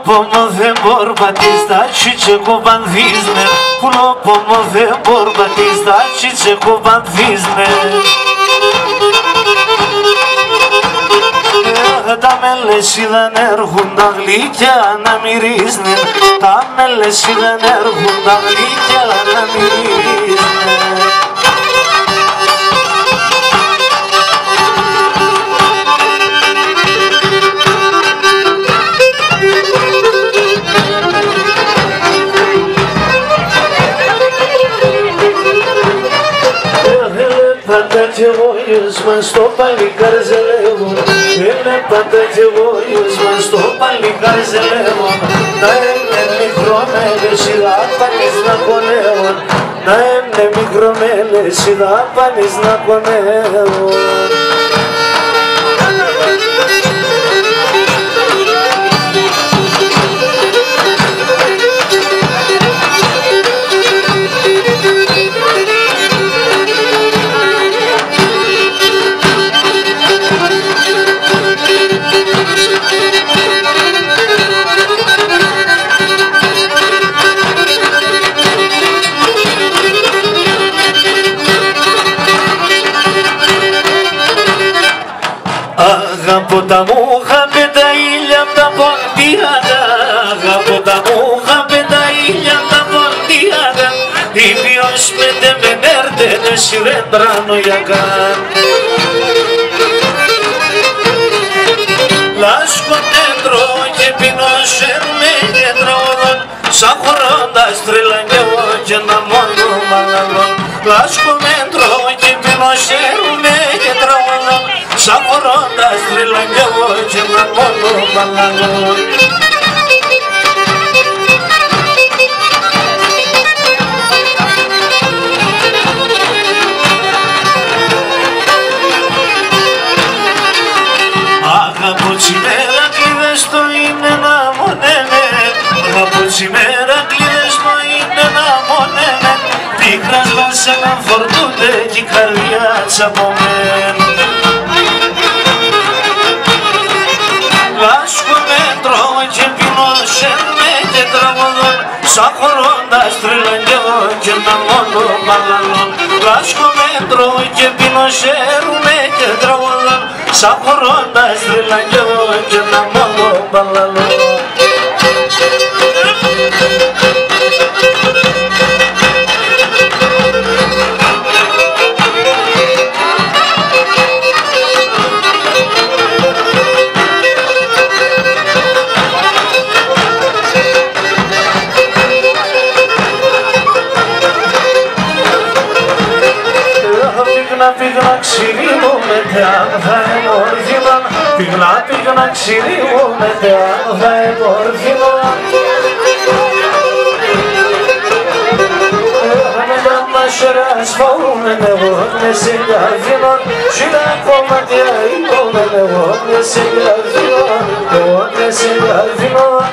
Pulopomă ve borba tista și ce cu bani vizne. Pulopomă ve borba tista și ce cu bani vizne. Damele și de nerhunda glitea na mirizne. Damele și de nerhunda glitea na mirizne. Patace voius mă stopa licarzelevo. Ele patace voius mă stopa licarzelevo. Daemne micromele și la pani znakonevo. Daemne micromele și la pani znakonevo. Αγαπώτα μου χαμπε τα ήλια απ' τα ποντιάτα. Αγαπώτα μου χαμπε τα ήλια απ' τα ποντιάτα. Η ποιος πέντε με νέρτε δε σιρέντρανο για καν. Λάσκο τέντρο και πεινώσερουμε και τραγωδόν. Σαν χωρώντας τριλαγγεύω και να μόνο μαλαγόν. Λάσκο μέτρο και πεινώσερουμε και τραγωδόν. Σαν χωρώντας τριλαγγεύω και να μόνο μαλαγόν. Αγαπώ τσιμέρα κλείδες το είναι να μονέμαι. Αγαπώ τσιμέρα κλείδες το είναι να μονέμαι. Πίκρας βάσανα φορτούνται κι η καρδιά τσαπωμέν. Λάσκω μέτρο και πεινώσερme και τραγωδόν. Σαν χωρώντας τριλαγγεύω και να μόνο μαλαλόν. Λάσκω μέτρο και πεινώσερme και τραγωδόν. Σαν χωρώντας τριλαγγεύω και να μόνο μαλαλόν. Πήγνα ξύλι μου με θεάδα εμόρφημα. Πήγνα ξύλι μου με θεάδα εμόρφημα. Μετά μας ρασφαούμεν εγώ με συγκαρδινόν. Σιλά κομμάτια είπομεν εγώ με συγκαρδινόν. Εγώ με συγκαρδινόν.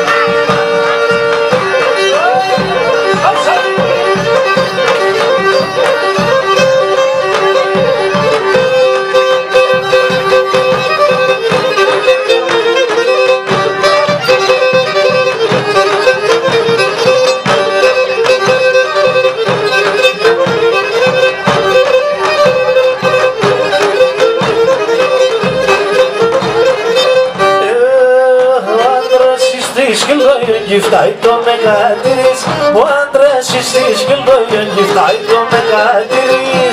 Γυφτάει το μεγατήρις. Ο άντρας στις κελπόγιον γυφτάει το μεγατήρις.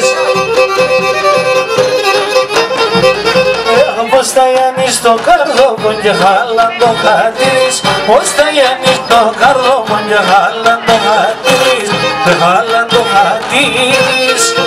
Πώς τα γιάνει στο καρδόμον και χάλαν το χατήρις. Πώς τα γιάνει στο καρδόμον και χάλαν το χατήρις. Χάλαν το χατήρις.